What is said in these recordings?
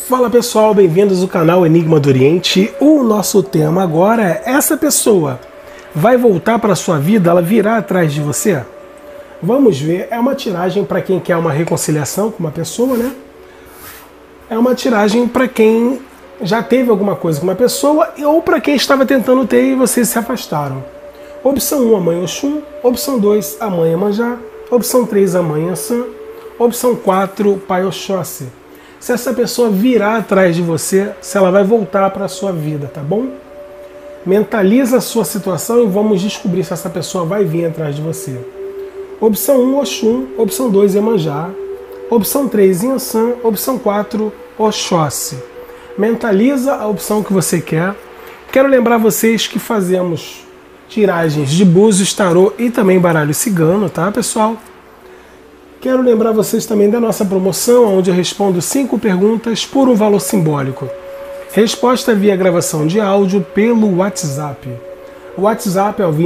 Fala pessoal, bem-vindos ao canal Enigma do Oriente. O nosso tema agora é: essa pessoa vai voltar para a sua vida, ela virá atrás de você? Vamos ver, é uma tiragem para quem quer uma reconciliação com uma pessoa, né? É uma tiragem para quem já teve alguma coisa com uma pessoa ou para quem estava tentando ter e vocês se afastaram. Opção 1, a mãe Oxum. Opção 2, a mãe Iemanjá. Opção 3, a mãe Ansã. Opção 4, pai Oxóssi. Se essa pessoa virar atrás de você, se ela vai voltar para a sua vida, tá bom? Mentaliza a sua situação e vamos descobrir se essa pessoa vai vir atrás de você. Opção 1, Oxum. Opção 2, Iemanjá. Opção 3, Ansã. Opção 4, Oxóssi. Mentaliza a opção que você quer. Quero lembrar vocês que fazemos tiragens de búzios, tarô e também baralho cigano, tá, pessoal? Quero lembrar vocês também da nossa promoção, onde eu respondo 5 perguntas por um valor simbólico. Resposta via gravação de áudio pelo WhatsApp. O WhatsApp é o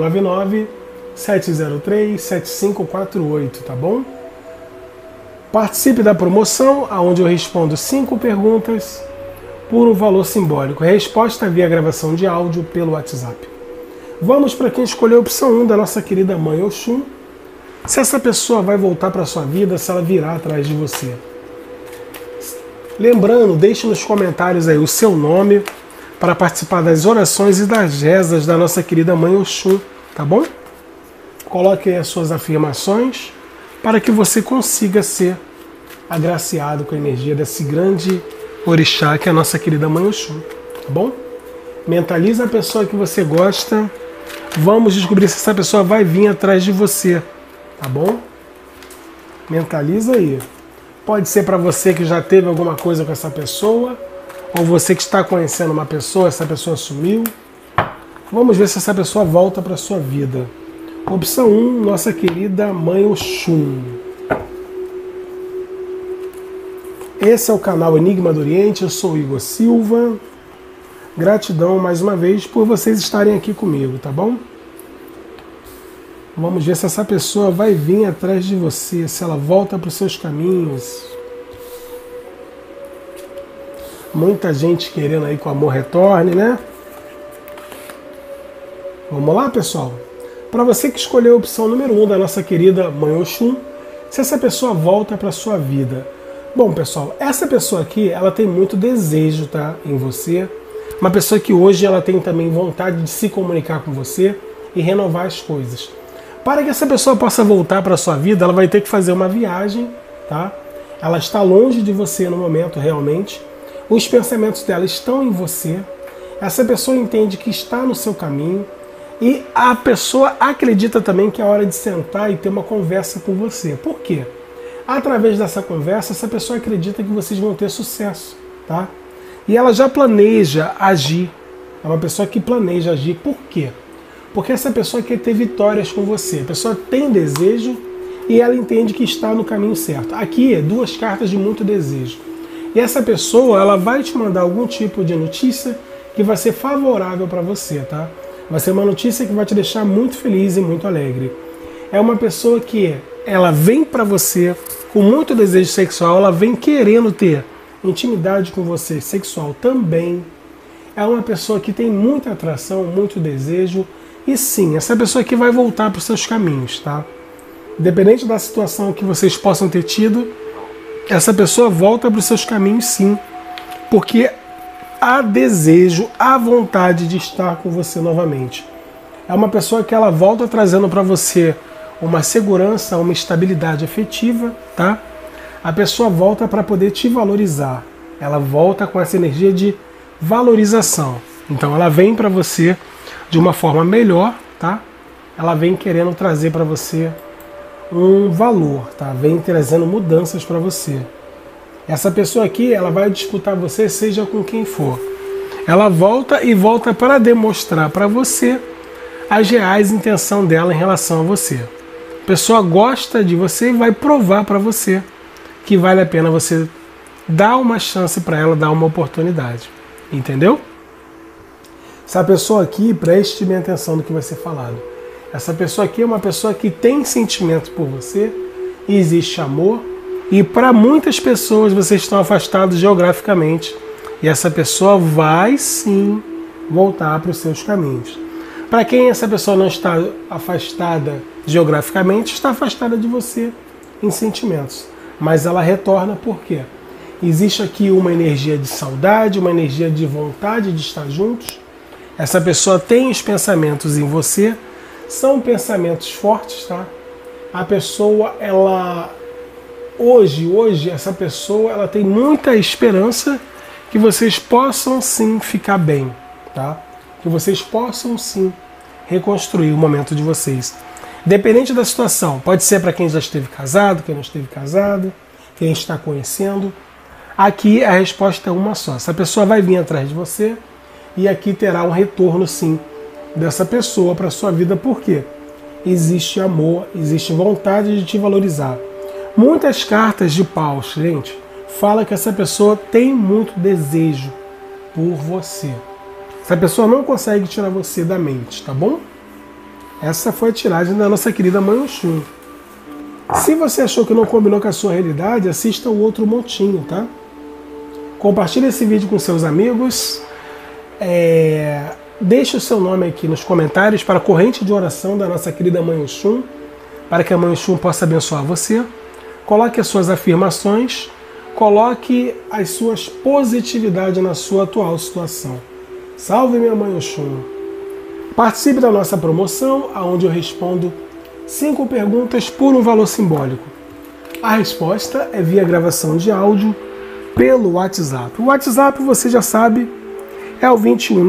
2199-703-7548, tá bom? Participe da promoção, onde eu respondo 5 perguntas por um valor simbólico. Resposta via gravação de áudio pelo WhatsApp. Vamos para quem escolheu a opção 1 da nossa querida mãe Oxum. Se essa pessoa vai voltar para a sua vida, se ela virá atrás de você. Lembrando, deixe nos comentários aí o seu nome para participar das orações e das rezas da nossa querida mãe Oxum, tá bom? Coloque aí as suas afirmações para que você consiga ser agraciado com a energia desse grande orixá que é a nossa querida mãe Oxum, tá bom? Mentaliza a pessoa que você gosta. Vamos descobrir se essa pessoa vai vir atrás de você, tá bom? Mentaliza aí. Pode ser para você que já teve alguma coisa com essa pessoa, ou você que está conhecendo uma pessoa, essa pessoa sumiu. Vamos ver se essa pessoa volta para sua vida. Opção 1, nossa querida mãe Oxum. Esse é o canal Enigma do Oriente, eu sou o Igor Silva. Gratidão mais uma vez por vocês estarem aqui comigo, tá bom? Vamos ver se essa pessoa vai vir atrás de você, se ela volta para os seus caminhos. Muita gente querendo aí que o amor retorne, né? Vamos lá, pessoal? Para você que escolheu a opção número 1 da nossa querida mãe Oxum, se essa pessoa volta para a sua vida. Bom, pessoal, essa pessoa aqui, ela tem muito desejo, tá, em você. Uma pessoa que hoje ela tem também vontade de se comunicar com você e renovar as coisas. Para que essa pessoa possa voltar para a sua vida, ela vai ter que fazer uma viagem, tá? Ela está longe de você no momento, realmente. Os pensamentos dela estão em você. Essa pessoa entende que está no seu caminho. E a pessoa acredita também que é hora de sentar e ter uma conversa com você. Por quê? Através dessa conversa, essa pessoa acredita que vocês vão ter sucesso, tá? E ela já planeja agir. É uma pessoa que planeja agir. Por quê? Porque essa pessoa quer ter vitórias com você. A pessoa tem desejo e ela entende que está no caminho certo. Aqui, 2 cartas de muito desejo. E essa pessoa, ela vai te mandar algum tipo de notícia que vai ser favorável para você, tá? Vai ser uma notícia que vai te deixar muito feliz e muito alegre. É uma pessoa que ela vem para você com muito desejo sexual, ela vem querendo ter intimidade com você, sexual também. É uma pessoa que tem muita atração, muito desejo. E sim, essa pessoa aqui vai voltar para os seus caminhos, tá? Independente da situação que vocês possam ter tido, essa pessoa volta para os seus caminhos sim. Porque há desejo, há vontade de estar com você novamente. É uma pessoa que ela volta trazendo para você uma segurança, uma estabilidade afetiva, tá? A pessoa volta para poder te valorizar. Ela volta com essa energia de valorização. Então ela vem para você de uma forma melhor, tá? Ela vem querendo trazer para você um valor, tá? Vem trazendo mudanças para você. Essa pessoa aqui, ela vai disputar você, seja com quem for. Ela volta e volta para demonstrar para você as reais intenções dela em relação a você. A pessoa gosta de você e vai provar para você que vale a pena você dar uma chance para ela, dar uma oportunidade. Entendeu? Essa pessoa aqui, preste bem atenção no que vai ser falado. Essa pessoa aqui é uma pessoa que tem sentimento por você, e existe amor, E para muitas pessoas vocês estão afastados geograficamente. E essa pessoa vai sim voltar para os seus caminhos. Para quem essa pessoa não está afastada geograficamente, está afastada de você em sentimentos. Mas ela retorna por quê? Existe aqui uma energia de saudade, uma energia de vontade de estar juntos. Essa pessoa tem os pensamentos em você, são pensamentos fortes, tá? A pessoa, ela... Hoje, essa pessoa, ela tem muita esperança que vocês possam sim ficar bem, tá? Que vocês possam sim reconstruir o momento de vocês. Dependente da situação, pode ser para quem já esteve casado, quem não esteve casado, quem está conhecendo. Aqui a resposta é uma só. Essa pessoa vai vir atrás de você e aqui terá um retorno sim dessa pessoa para a sua vida. Por quê? Existe amor, existe vontade de te valorizar. Muitas cartas de paus, gente, fala que essa pessoa tem muito desejo por você. Essa pessoa não consegue tirar você da mente, tá bom? Essa foi a tiragem da nossa querida Mãe Oxum. Se você achou que não combinou com a sua realidade, assista o outro montinho, tá? Compartilhe esse vídeo com seus amigos. Deixe o seu nome aqui nos comentários para a corrente de oração da nossa querida Mãe Oxum, para que a Mãe Oxum possa abençoar você. Coloque as suas afirmações, coloque as suas positividades na sua atual situação. Salve minha Mãe Oxum! Participe da nossa promoção, onde eu respondo 5 perguntas por um valor simbólico. A resposta é via gravação de áudio pelo WhatsApp. O WhatsApp, você já sabe, é o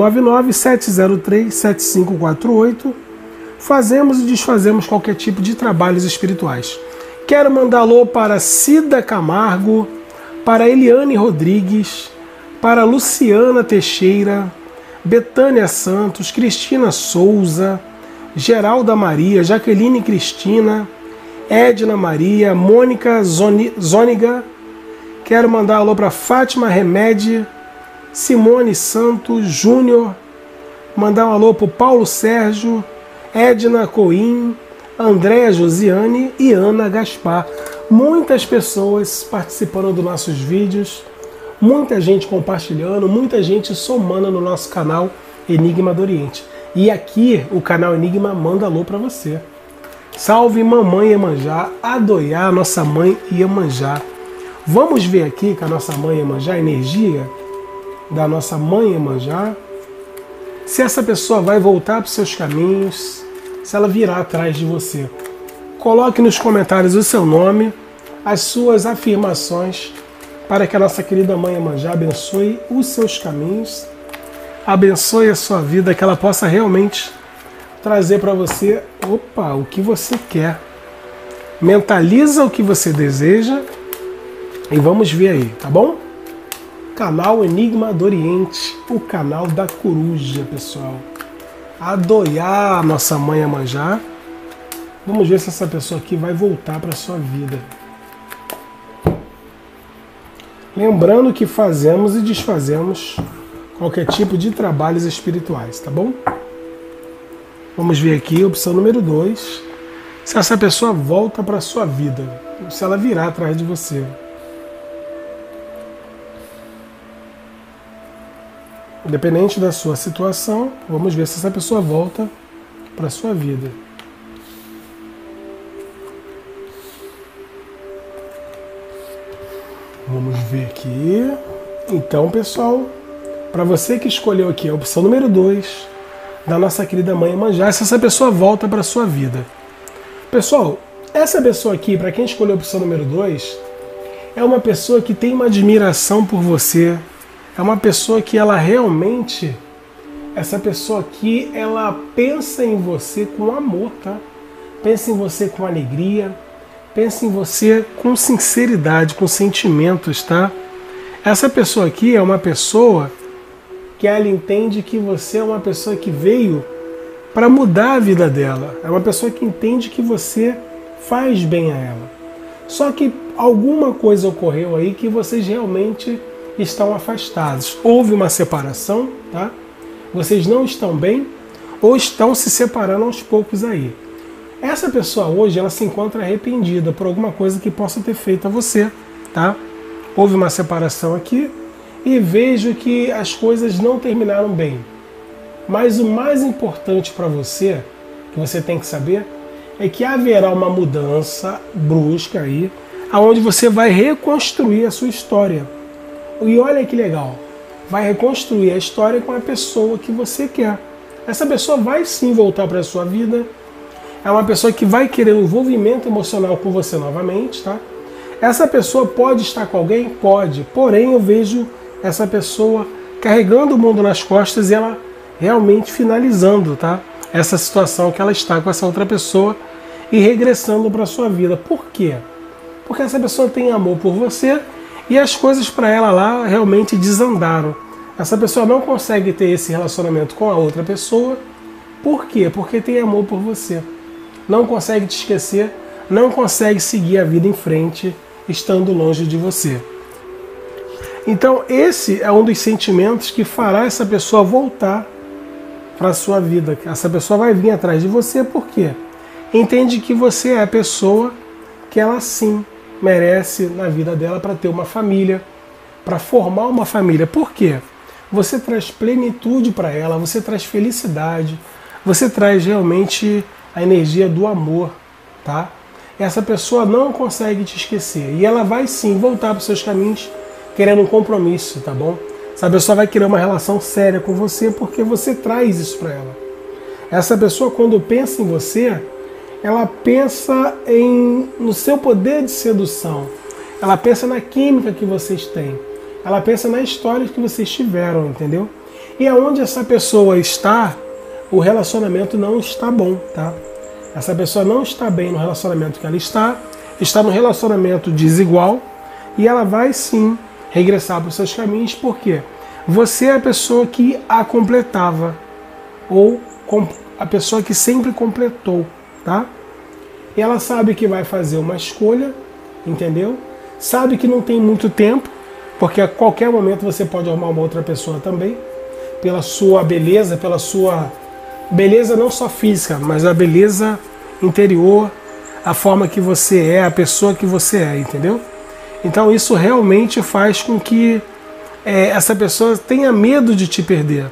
2199-703-7548. Fazemos e desfazemos qualquer tipo de trabalhos espirituais. Quero mandar alô para Cida Camargo, para Eliane Rodrigues, para Luciana Teixeira, Betânia Santos, Cristina Souza, Geralda Maria, Jaqueline Cristina, Edna Maria, Mônica Zôniga. Quero mandar alô para Fátima Remede, Simone Santos, Júnior. Mandar um alô para o Paulo Sérgio, Edna Coim, Andréa Josiane e Ana Gaspar. Muitas pessoas participando dos nossos vídeos, muita gente compartilhando, muita gente somando no nosso canal Enigma do Oriente. E aqui o canal Enigma manda alô para você. Salve Mamãe Iemanjá, Adoiá, nossa mãe Iemanjá. Vamos ver aqui com a nossa mãe Iemanjá, a energia da nossa mãe Iemanjá. Se essa pessoa vai voltar para os seus caminhos, se ela virá atrás de você. Coloque nos comentários o seu nome, as suas afirmações, para que a nossa querida Mãe Iemanjá abençoe os seus caminhos, abençoe a sua vida, que ela possa realmente trazer para você, o que você quer. Mentaliza o que você deseja e vamos ver aí, tá bom? Canal Enigma do Oriente, o canal da coruja, pessoal. Adoiá, nossa mãe Iemanjá. Vamos ver se essa pessoa aqui vai voltar para a sua vida. Lembrando que fazemos e desfazemos qualquer tipo de trabalhos espirituais, tá bom? Vamos ver aqui, opção número 2. Se essa pessoa volta para a sua vida, se ela virá atrás de você. Independente da sua situação, vamos ver se essa pessoa volta para a sua vida. Vamos ver aqui. Então, pessoal, para você que escolheu aqui a opção número 2 da nossa querida Mãe Iemanjá, se essa pessoa volta para a sua vida. Pessoal, essa pessoa aqui, para quem escolheu a opção número 2, é uma pessoa que tem uma admiração por você. É uma pessoa que ela realmente, essa pessoa aqui, ela pensa em você com amor, tá? Pensa em você com alegria, pensa em você com sinceridade, com sentimentos, tá? Essa pessoa aqui é uma pessoa que ela entende que você é uma pessoa que veio para mudar a vida dela. É uma pessoa que entende que você faz bem a ela. Só que alguma coisa ocorreu aí que vocês realmente estão afastados. Houve uma separação, tá? Vocês não estão bem ou estão se separando aos poucos aí. Essa pessoa hoje, ela se encontra arrependida por alguma coisa que possa ter feito a você, tá? Houve uma separação aqui e vejo que as coisas não terminaram bem. Mas o mais importante para você, que você tem que saber, é que haverá uma mudança brusca aí, aonde você vai reconstruir a sua história. E olha que legal, vai reconstruir a história com a pessoa que você quer. Essa pessoa vai sim voltar para a sua vida. É uma pessoa que vai querer um envolvimento emocional com você novamente, tá? Essa pessoa pode estar com alguém? Pode. Porém, eu vejo essa pessoa carregando o mundo nas costas e ela realmente finalizando, tá? Essa situação que ela está com essa outra pessoa e regressando para a sua vida. Por quê? Porque essa pessoa tem amor por você e as coisas para ela lá realmente desandaram. Essa pessoa não consegue ter esse relacionamento com a outra pessoa. Por quê? Porque tem amor por você. Não consegue te esquecer, não consegue seguir a vida em frente estando longe de você. Então esse é um dos sentimentos que fará essa pessoa voltar para a sua vida. Essa pessoa vai vir atrás de você, por quê? Entende que você é a pessoa que ela sim merece na vida dela para ter uma família, para formar uma família. Por quê? Você traz plenitude para ela, você traz felicidade, você traz realmente a energia do amor, tá? Essa pessoa não consegue te esquecer e ela vai sim voltar para os seus caminhos querendo um compromisso, tá bom? Essa pessoa vai querer uma relação séria com você porque você traz isso para ela. Essa pessoa, quando pensa em você, ela pensa no seu poder de sedução, ela pensa na química que vocês têm, ela pensa na história que vocês tiveram, entendeu? E aonde essa pessoa está, o relacionamento não está bom, tá? Essa pessoa não está bem no relacionamento que ela está num relacionamento desigual e ela vai sim regressar para os seus caminhos, porque você é a pessoa que a completava ou a pessoa que sempre completou, tá? E ela sabe que vai fazer uma escolha, entendeu? Sabe que não tem muito tempo, porque a qualquer momento você pode arrumar uma outra pessoa também, pela sua beleza, pela sua beleza não só física, mas a beleza interior, a forma que você é, a pessoa que você é, entendeu? Então isso realmente faz com que essa pessoa tenha medo de te perder.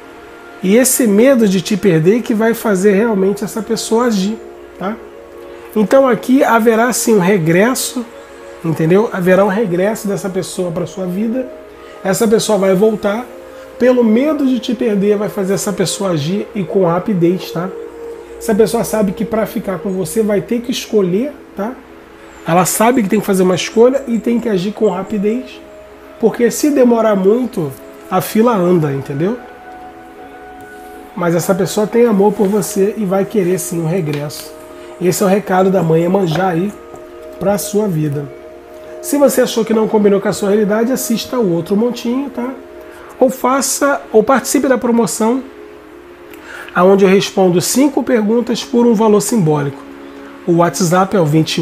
E esse medo de te perder que vai fazer realmente essa pessoa agir, tá? Então aqui haverá sim um regresso, entendeu? Haverá um regresso dessa pessoa para a sua vida. Essa pessoa vai voltar. Pelo medo de te perder, vai fazer essa pessoa agir e com rapidez, tá? Essa pessoa sabe que para ficar com você vai ter que escolher, tá? Ela sabe que tem que fazer uma escolha e tem que agir com rapidez, porque se demorar muito, a fila anda, entendeu? Mas essa pessoa tem amor por você e vai querer sim um regresso. Esse é o recado da mãe Iemanjá aí para a sua vida. Se você achou que não combinou com a sua realidade, assista o outro montinho, tá? Ou participe da promoção, onde eu respondo 5 perguntas por um valor simbólico. O WhatsApp é o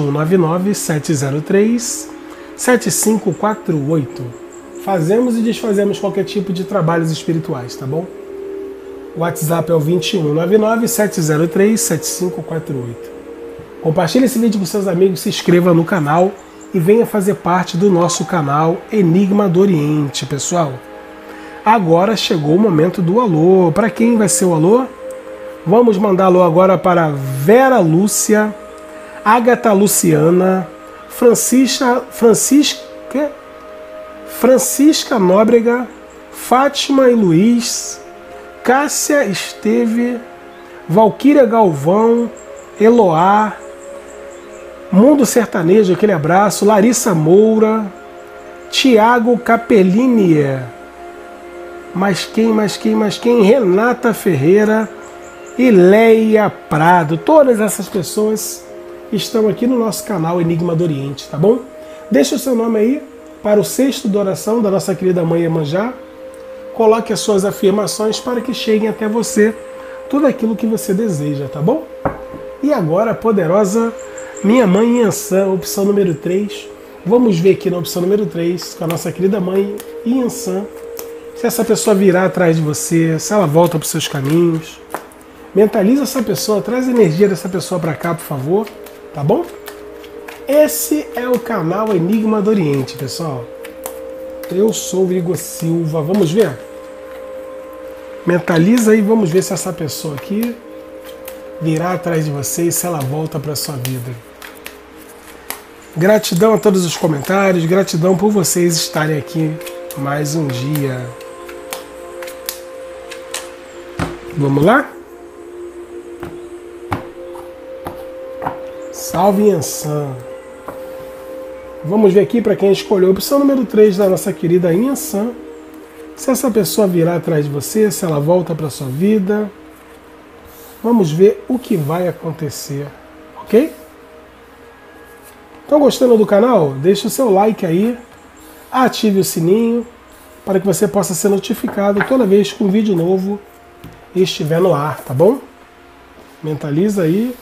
2199-703-7548. Fazemos e desfazemos qualquer tipo de trabalhos espirituais, tá bom? O WhatsApp é o 2199-703-7548. Compartilhe esse vídeo com seus amigos, se inscreva no canal e venha fazer parte do nosso canal Enigma do Oriente, pessoal. Agora chegou o momento do alô. Para quem vai ser o alô? Vamos mandar alô agora para Vera Lúcia, Agatha Luciana, Francisca Nóbrega, Fátima e Luiz, Cássia Esteve, Valquíria Galvão, Eloá, Mundo Sertanejo, aquele abraço, Larissa Moura, Tiago Capellini, mais quem? Renata Ferreira e Leia Prado. Todas essas pessoas estão aqui no nosso canal Enigma do Oriente, tá bom? Deixe o seu nome aí para o cesto de oração da nossa querida mãe Iemanjá. Coloque as suas afirmações para que cheguem até você tudo aquilo que você deseja, tá bom? E agora a poderosa minha mãe Iansã, opção número 3. Vamos ver aqui na opção número 3, com a nossa querida mãe Iansã, se essa pessoa virá atrás de você, se ela volta para os seus caminhos. Mentaliza essa pessoa, traz a energia dessa pessoa para cá, por favor, tá bom? Esse é o canal Enigma do Oriente, pessoal. Eu sou o Igor Silva, vamos ver? Mentaliza aí, vamos ver se essa pessoa aqui virá atrás de você e se ela volta para sua vida. Gratidão a todos os comentários, gratidão por vocês estarem aqui mais um dia. Vamos lá? Salve Yansan. Vamos ver aqui para quem escolheu a opção número 3 da nossa querida Yansan. Se essa pessoa virá atrás de você, se ela volta para sua vida. Vamos ver o que vai acontecer, ok? Estão gostando do canal? Deixe o seu like aí, ative o sininho para que você possa ser notificado toda vez que um vídeo novo estiver no ar, tá bom? Mentaliza aí.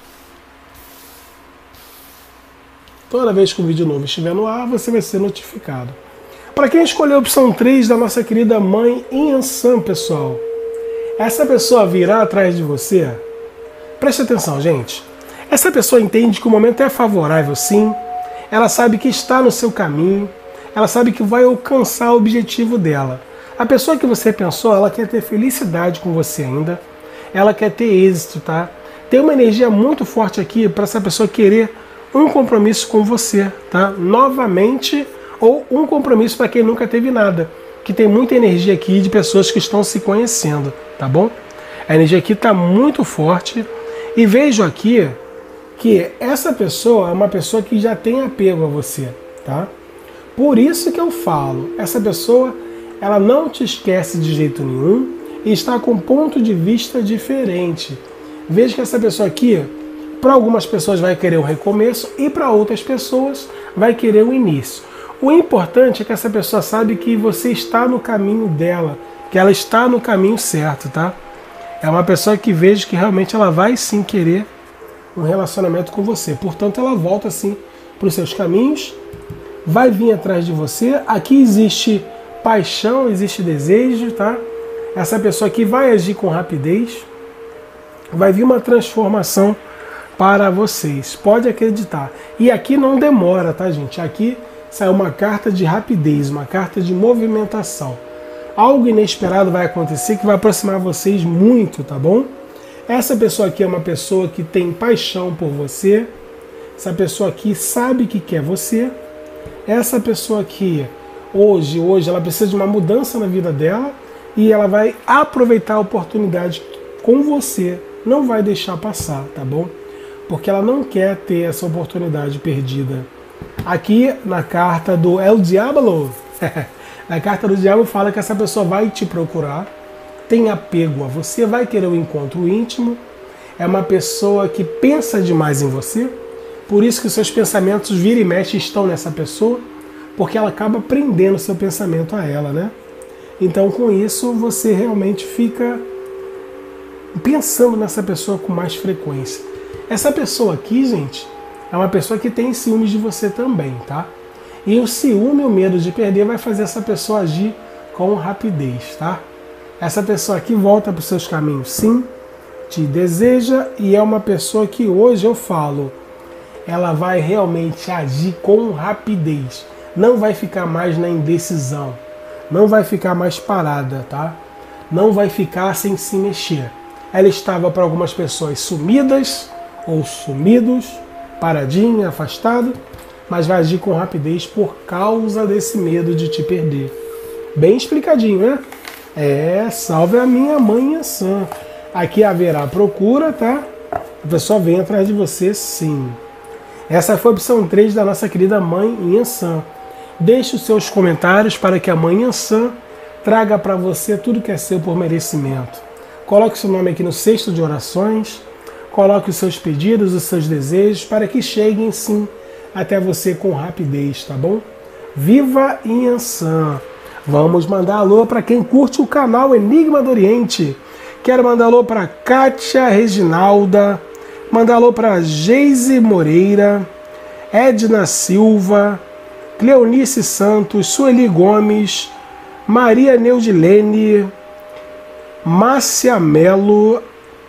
Toda vez que um vídeo novo estiver no ar, você vai ser notificado. Para quem escolheu a opção 3 da nossa querida mãe Yansan, pessoal, essa pessoa virá atrás de você. Preste atenção, gente. Essa pessoa entende que o momento é favorável, sim. Ela sabe que está no seu caminho. Ela sabe que vai alcançar o objetivo dela. A pessoa que você pensou, ela quer ter felicidade com você ainda. Ela quer ter êxito, tá? Tem uma energia muito forte aqui para essa pessoa querer um compromisso com você, tá? Novamente, ou um compromisso para quem nunca teve nada. Que tem muita energia aqui de pessoas que estão se conhecendo, tá bom? A energia aqui está muito forte. E vejo aqui que essa pessoa é uma pessoa que já tem apego a você, tá? Por isso que eu falo, essa pessoa, ela não te esquece de jeito nenhum e está com um ponto de vista diferente. Veja que essa pessoa aqui, para algumas pessoas vai querer um recomeço e para outras pessoas vai querer um início. O importante é que essa pessoa sabe que você está no caminho dela, que ela está no caminho certo, tá? É uma pessoa que vejo que realmente ela vai sim querer um relacionamento com você. Portanto, ela volta sim para os seus caminhos, vai vir atrás de você. Aqui existe paixão, existe desejo, tá? Essa pessoa aqui vai agir com rapidez, vai vir uma transformação para vocês. Pode acreditar. E aqui não demora, tá, gente? Aqui sai uma carta de rapidez, uma carta de movimentação. Algo inesperado vai acontecer que vai aproximar vocês muito, tá bom? Essa pessoa aqui é uma pessoa que tem paixão por você. Essa pessoa aqui sabe que quer você. Essa pessoa aqui, hoje, ela precisa de uma mudança na vida dela e ela vai aproveitar a oportunidade com você. Não vai deixar passar, tá bom? Porque ela não quer ter essa oportunidade perdida. Aqui na carta do El Diablo, na carta do Diabo fala que essa pessoa vai te procurar, tem apego a você, vai querer um encontro íntimo, é uma pessoa que pensa demais em você, por isso que os seus pensamentos vira e mexe estão nessa pessoa, porque ela acaba prendendo seu pensamento a ela, né? Então com isso você realmente fica pensando nessa pessoa com mais frequência. Essa pessoa aqui, gente, é uma pessoa que tem ciúmes de você também, tá? E o ciúme e o medo de perder vai fazer essa pessoa agir com rapidez, tá? Essa pessoa aqui volta para os seus caminhos, sim, te deseja e é uma pessoa que hoje eu falo, ela vai realmente agir com rapidez. Não vai ficar mais na indecisão, não vai ficar mais parada, tá? Não vai ficar sem se mexer. Ela estava para algumas pessoas sumidas ou sumidos, paradinha, afastado, mas vai agir com rapidez por causa desse medo de te perder. Bem explicadinho, né? Salve a minha mãe Yansan. Aqui haverá procura, tá? A pessoa vem atrás de você, sim. Essa foi a opção 3 da nossa querida mãe Yansan. Deixe os seus comentários para que a mãe Yansan traga para você tudo que é seu por merecimento. Coloque seu nome aqui no cesto de orações. Coloque os seus pedidos, os seus desejos, para que cheguem sim até você com rapidez, tá bom? Viva Yansan! Vamos mandar alô para quem curte o canal Enigma do Oriente. Quero mandar alô para Kátia Reginalda, mandar alô para Geise Moreira, Edna Silva, Cleonice Santos, Sueli Gomes, Maria Neudilene, Márcia Melo,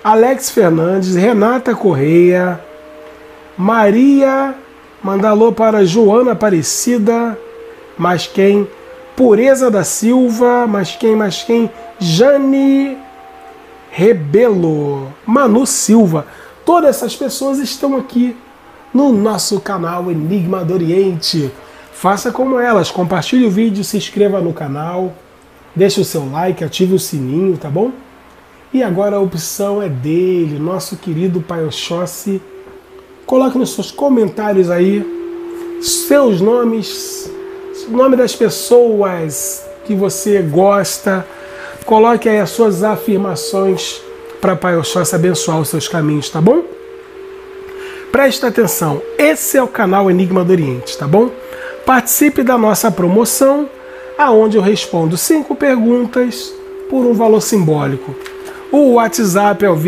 Alex Fernandes, Renata Correia, Maria, manda alô para Joana Aparecida, mais quem? Pureza da Silva, mais quem? Jane Rebelo, Manu Silva. Todas essas pessoas estão aqui no nosso canal Enigma do Oriente. Faça como elas, compartilhe o vídeo, se inscreva no canal, deixe o seu like, ative o sininho, tá bom? E agora a opção é dele, nosso querido Pai Oxóssi. Coloque nos seus comentários aí seus nomes, o nome das pessoas que você gosta. Coloque aí as suas afirmações para Pai Oxóssi abençoar os seus caminhos, tá bom? Preste atenção, esse é o canal Enigma do Oriente, tá bom? Participe da nossa promoção, aonde eu respondo 5 perguntas por um valor simbólico. O WhatsApp é o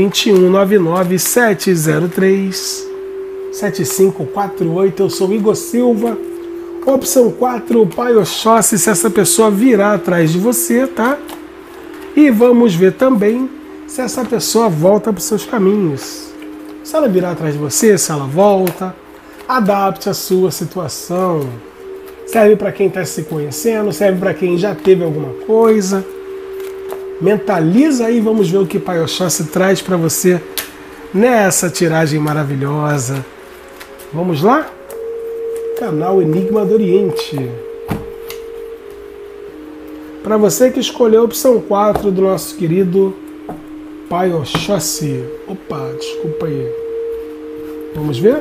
2199-703-7548. Eu sou Igor Silva. Opção 4, Pai Oxóssi, se essa pessoa virar atrás de você, tá? E vamos ver também se essa pessoa volta para os seus caminhos. Se ela virar atrás de você, se ela volta, adapte a sua situação. Serve para quem está se conhecendo, serve para quem já teve alguma coisa. Mentaliza aí, vamos ver o que Pai Oxóssi traz para você nessa tiragem maravilhosa. Vamos lá? Canal Enigma do Oriente. Para você que escolheu a opção 4 do nosso querido Pai Oxóssi. Opa, desculpa aí. Vamos ver?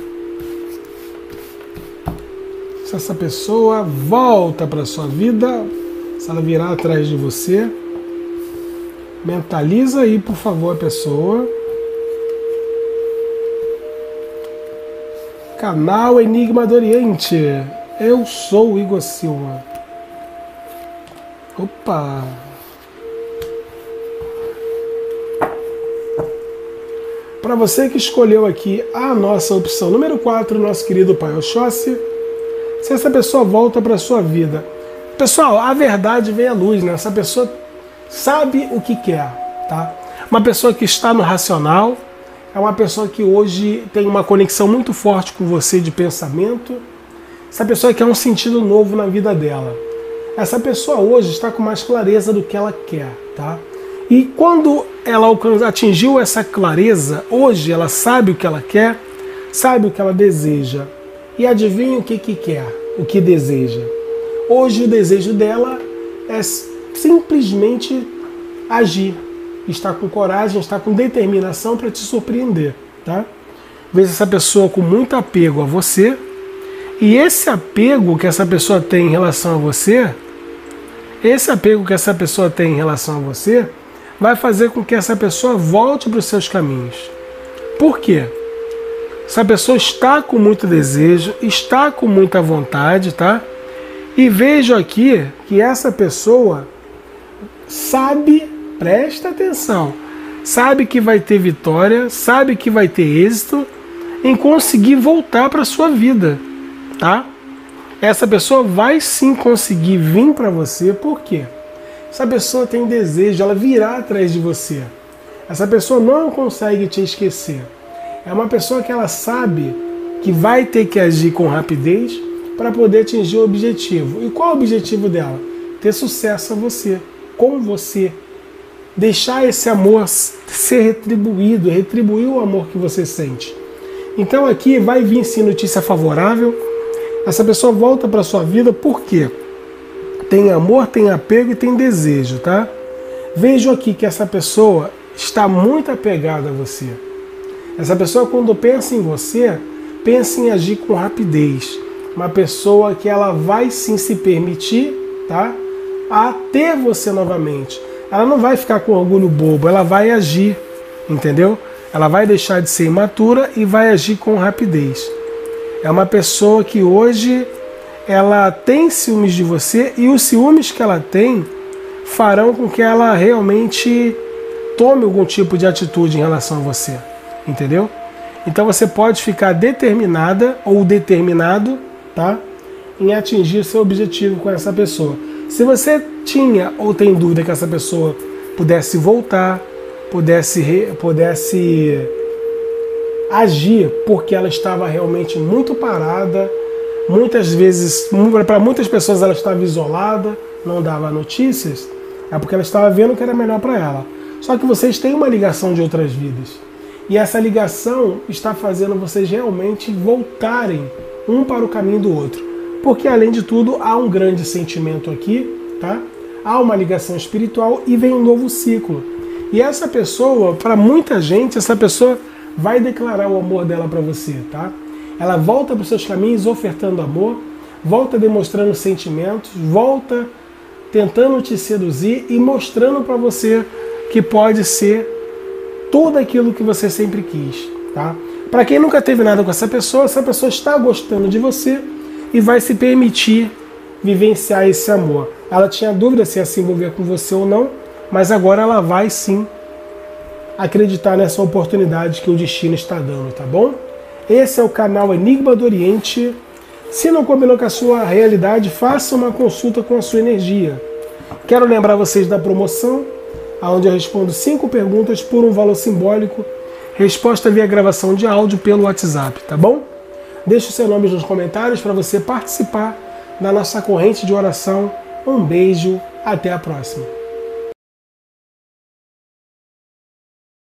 Se essa pessoa volta para sua vida, se ela virar atrás de você, mentaliza aí, por favor, a pessoa. Canal Enigma do Oriente. Eu sou o Igor Silva. Opa! Para você que escolheu aqui a nossa opção número 4, nosso querido Pai Oxóssi, se essa pessoa volta para a sua vida. Pessoal, a verdade vem à luz, né? Essa pessoa sabe o que quer, tá? Uma pessoa que está no racional, é uma pessoa que hoje tem uma conexão muito forte com você de pensamento. Essa pessoa quer um sentido novo na vida dela. Essa pessoa hoje está com mais clareza do que ela quer, tá? E quando ela atingiu essa clareza, hoje ela sabe o que ela quer, sabe o que ela deseja. E adivinha o que quer, o que deseja. Hoje o desejo dela é simplesmente agir. Está com coragem, está com determinação para te surpreender, tá? Veja essa pessoa com muito apego a você. E esse apego que essa pessoa tem em relação a você, vai fazer com que essa pessoa volte para os seus caminhos. Por quê? Essa pessoa está com muito desejo, está com muita vontade, tá? E vejo aqui que essa pessoa sabe, presta atenção, sabe que vai ter vitória, sabe que vai ter êxito em conseguir voltar para a sua vida, tá? Essa pessoa vai sim conseguir vir para você, por quê? Essa pessoa tem desejo, ela virá atrás de você. Essa pessoa não consegue te esquecer. É uma pessoa que ela sabe que vai ter que agir com rapidez para poder atingir o objetivo. E qual é o objetivo dela? Ter sucesso com você. Deixar esse amor ser retribuído, retribuir o amor que você sente. Então aqui vai vir sim notícia favorável. Essa pessoa volta para sua vida por quê? Tem amor, tem apego e tem desejo, tá? Vejo aqui que essa pessoa está muito apegada a você. Essa pessoa, quando pensa em você, pensa em agir com rapidez. Uma pessoa que ela vai sim se permitir, tá? A ter você novamente. Ela não vai ficar com orgulho bobo, ela vai agir, entendeu? Ela vai deixar de ser imatura e vai agir com rapidez. É uma pessoa que hoje ela tem ciúmes de você e os ciúmes que ela tem farão com que ela realmente tome algum tipo de atitude em relação a você, entendeu? Então você pode ficar determinada ou determinado, tá? Em atingir seu objetivo com essa pessoa. Se você tinha ou tem dúvida que essa pessoa pudesse voltar, pudesse agir, porque ela estava realmente muito parada. Muitas vezes, para muitas pessoas ela estava isolada, não dava notícias, é porque ela estava vendo o que era melhor para ela. Só que vocês têm uma ligação de outras vidas. E essa ligação está fazendo vocês realmente voltarem um para o caminho do outro. Porque, além de tudo, há um grande sentimento aqui, tá? Há uma ligação espiritual e vem um novo ciclo. E essa pessoa, para muita gente, essa pessoa vai declarar o amor dela para você, tá? Ela volta para os seus caminhos ofertando amor, volta demonstrando sentimentos, volta tentando te seduzir e mostrando para você que pode ser tudo aquilo que você sempre quis, tá? Para quem nunca teve nada com essa pessoa está gostando de você e vai se permitir vivenciar esse amor. Ela tinha dúvida se ia se envolver com você ou não, mas agora ela vai sim acreditar nessa oportunidade que o destino está dando, tá bom? Esse é o canal Enigma do Oriente. Se não combinou com a sua realidade, faça uma consulta com a sua energia. Quero lembrar vocês da promoção, onde eu respondo 5 perguntas por um valor simbólico. Resposta via gravação de áudio pelo WhatsApp, tá bom? Deixe o seu nome nos comentários para você participar da nossa corrente de oração. Um beijo, até a próxima.